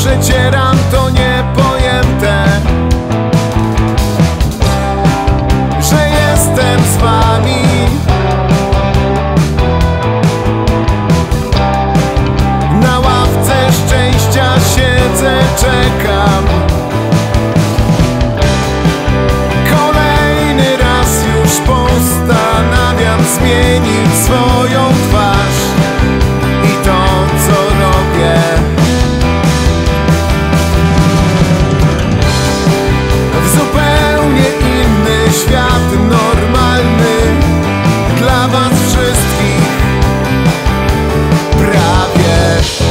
przecieram to niepojęte, że jestem z wami. Na ławce szczęścia siedzę, czekam. Kolejny raz już postanawiam zmienić swoją twarz i to, co robię. W zupełnie inny świat, normalny dla was wszystkich prawie.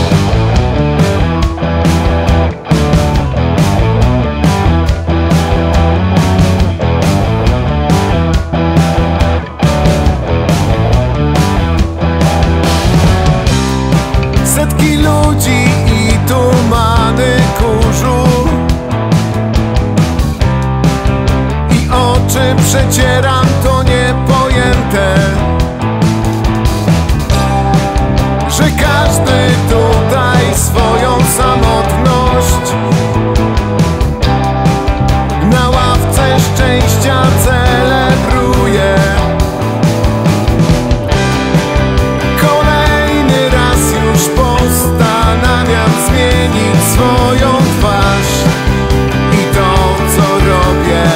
Setki ludzi i tumany kurzu, i oczy przecieram to niepojęte, że każdy tutaj swoją samotność na ławce szczęścia celebruje. Kolejny raz już postanawiam zmienić swoją twarz i to, co robię.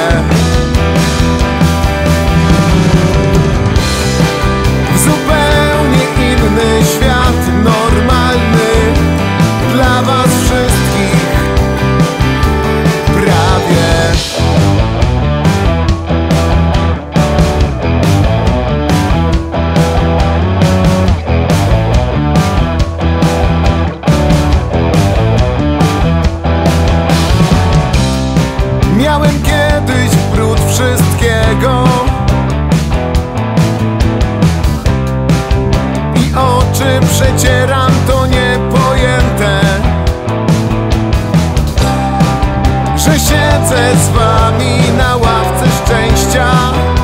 W zupełnie inny świat, normalny dla was wszystkich prawie. Miałem kiedyś brud wszystkiego i oczy przecieram to niepojęte, że siedzę z wami na ławce szczęścia.